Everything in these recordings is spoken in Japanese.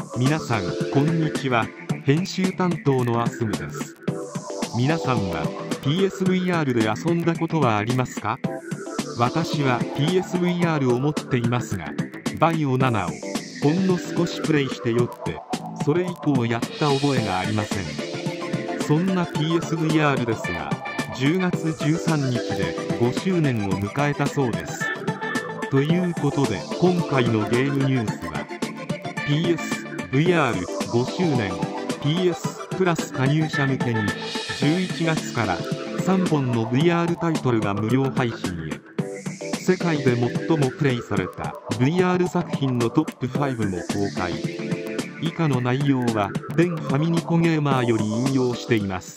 皆さんこんにちは。編集担当のアスムです。皆さんは PSVR で遊んだことはありますか？私は PSVR を持っていますが、バイオ7をほんの少しプレイしてよって、それ以降やった覚えがありません。そんな PSVR ですが、10月13日で5周年を迎えたそうです。ということで今回のゲームニュースは PSVR5 周年 PS プラス加入者向けに11月から3本の VR タイトルが無料配信へ。世界で最もプレイされた VR 作品のトップ5も公開。以下の内容はデンファミニコゲーマーより引用しています。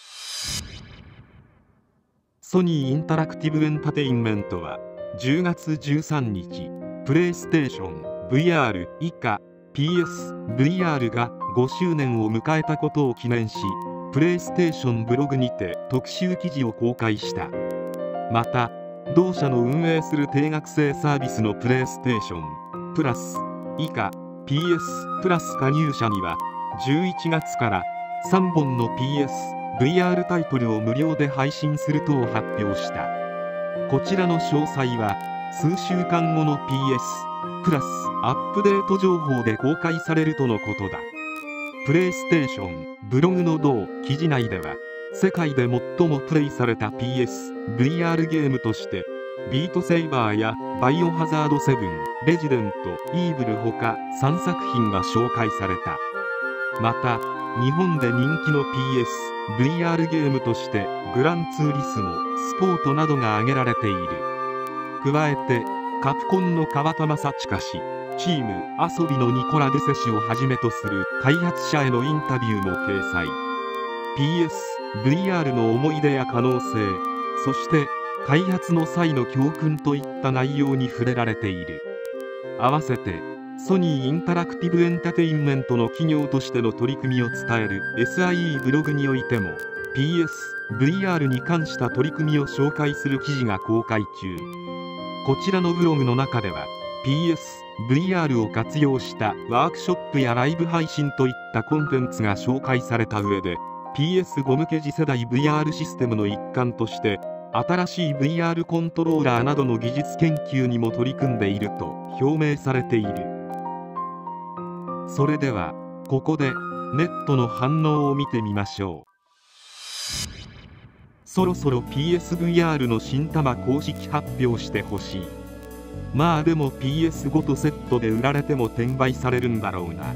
ソニーインタラクティブエンタテインメントは10月13日、プレイステーション VR 以下 PSVR が5周年を迎えたことを記念し、プレイステーションブログにて特集記事を公開した。また、同社の運営する定額制サービスのプレイステーションプラス以下 PS プラス加入者には11月から3本の PSVR タイトルを無料で配信すると発表した。こちらの詳細は数週間後の PS プラスアップデート情報で公開されるとのことだ。プレイステーションブログの同記事内では、世界で最もプレイされた PSVR ゲームとしてビートセイバーやバイオハザード7、レジデント、イーブルほか3作品が紹介された。また、日本で人気の PSVR ゲームとしてグランツーリスモ、スポートなどが挙げられている。加えてカプコンの川田正親氏、チーム遊びのニコラ・デセ氏をはじめとする開発者へのインタビューも掲載。PSVR の思い出や可能性、そして開発の際の教訓といった内容に触れられている。合わせてソニーインタラクティブエンタテインメントの企業としての取り組みを伝える SIE ブログにおいても PSVR に関した取り組みを紹介する記事が公開中。こちらのブログの中では PSVR を活用したワークショップやライブ配信といったコンテンツが紹介された上で、 PS5 向け次世代 VR システムの一環として新しい VR コントローラーなどの技術研究にも取り組んでいると表明されている。それではここでネットの反応を見てみましょう。そろそろ PSVR の新玉公式発表してほしい。まあでも PS5 とセットで売られても転売されるんだろうな。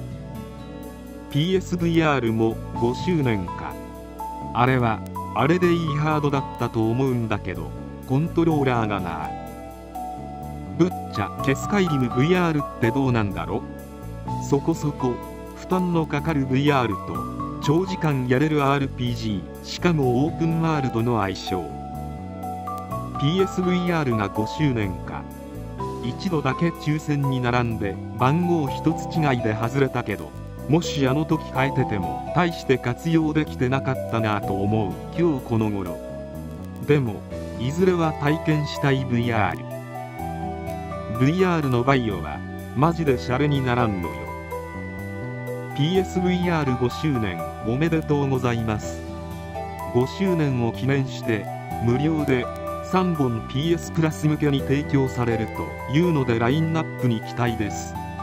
PSVR も5周年か。あれはあれでいいハードだったと思うんだけど、コントローラーがな。ぶっちゃけスカイリム VR ってどうなんだろ。そこそこ負担のかかる VR と長時間やれる RPG、 しかもオープンワールドの相性。 PSVR が5周年か。一度だけ抽選に並んで番号一つ違いで外れたけど、もしあの時変えてても大して活用できてなかったなぁと思う今日この頃。でもいずれは体験したい VR のバイオはマジでシャレにならんのよ。 PSVR5 周年おめでとうございます。5周年を記念して無料で3本 PS プラス向けに提供されるというのでラインナップに期待です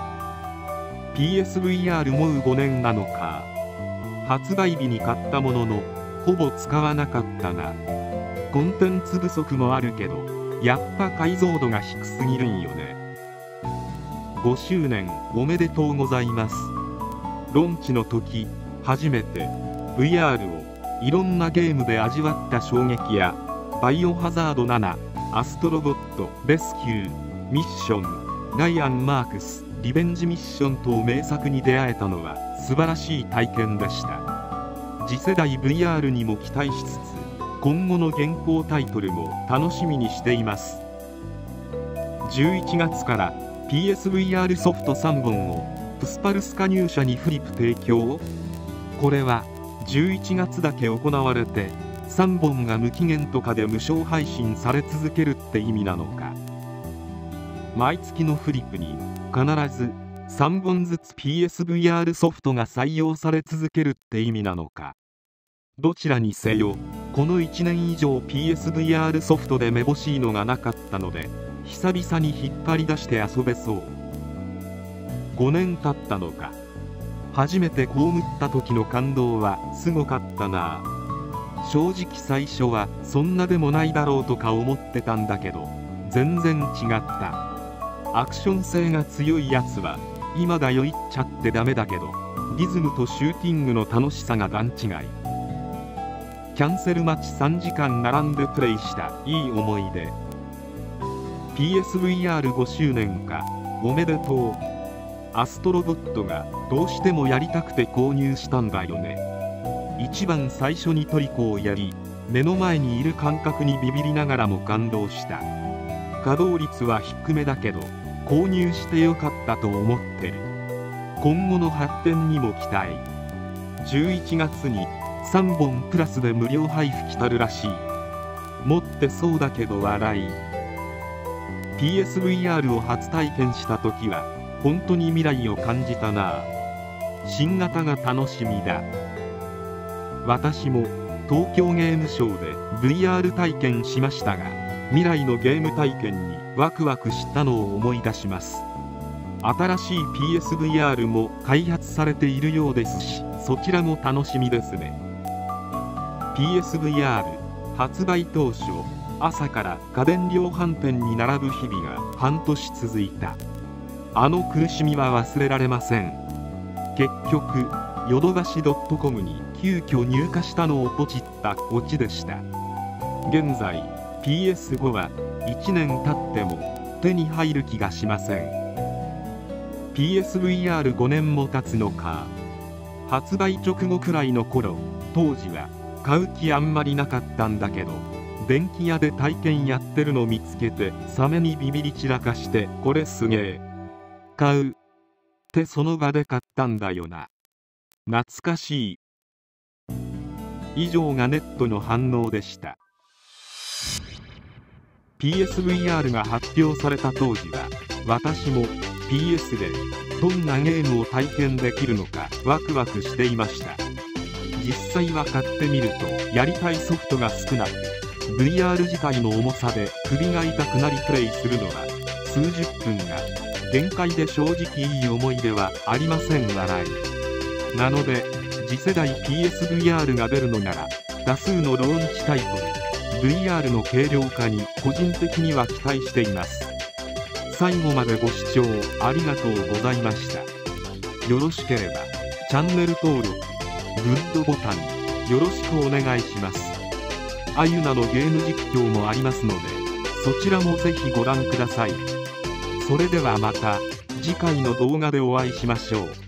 。PSVR もう5年なのか。発売日に買ったもののほぼ使わなかったな。コンテンツ不足もあるけどやっぱ解像度が低すぎるんよね。5周年おめでとうございます。ローンチの時初めて VR をいろんなゲームで味わった衝撃や、バイオハザード7、アストロボット、レスキュー、ミッション、ライアン・マークス、リベンジミッション等名作に出会えたのは素晴らしい体験でした。次世代 VR にも期待しつつ、今後の現行タイトルも楽しみにしています。11月から PSVR ソフト3本をプスパルス加入者にフリップ提供。これは11月だけ行われて3本が無期限とかで無償配信され続けるって意味なのか。毎月のフリップに必ず 3本ずつ PSVR ソフトが採用され続けるって意味なのか。どちらにせよ、この1年以上 PSVR ソフトでめぼしいのがなかったので、久々に引っ張り出して遊べそう。5年経ったのか。初めて被った時の感動はすごかったな。正直最初はそんなでもないだろうとか思ってたんだけど、全然違った。アクション性が強いやつは今だよ言っちゃってダメだけど、リズムとシューティングの楽しさが段違い。キャンセル待ち3時間並んでプレイしたいい思い出。 PSVR5 周年かおめでとう。アストロボットがどうしてもやりたくて購入したんだよね。一番最初にトリコをやり、目の前にいる感覚にビビりながらも感動した。稼働率は低めだけど購入してよかったと思ってる。今後の発展にも期待。11月に3本プラスで無料配布来たるらしい。持ってそうだけど笑い。 PSVR を初体験した時は本当に未来を感じたな。新型が楽しみだ。私も東京ゲームショウで VR 体験しましたが、未来のゲーム体験にワクワクしたのを思い出します。新しい PSVR も開発されているようですし、そちらも楽しみですね。 PSVR 発売当初、朝から家電量販店に並ぶ日々が半年続いた。あの苦しみは忘れられません。結局ヨドバシ .com に急遽入荷したのをポチったオチでした。現在 PS5 は1年経っても手に入る気がしません。 PSVR5 年も経つのか。発売直後くらいの頃、当時は買う気あんまりなかったんだけど、電気屋で体験やってるの見つけてサメにビビり散らかして、これすげえ買うってその場で買ったんだよな。懐かしい。以上がネットの反応でした。 PSVR が発表された当時は私も PS でどんなゲームを体験できるのかワクワクしていました。実際は買ってみるとやりたいソフトが少なく、 VR 自体の重さで首が痛くなりプレイするのは数十分が限界で、正直いい思い出はありません。笑い。なので次世代 PSVR が出るのなら多数のローンチタイトル、 VR の軽量化に個人的には期待しています。最後までご視聴ありがとうございました。よろしければチャンネル登録、グッドボタンよろしくお願いします。あゆなのゲーム実況もありますので、そちらもぜひご覧ください。それではまた次回の動画でお会いしましょう。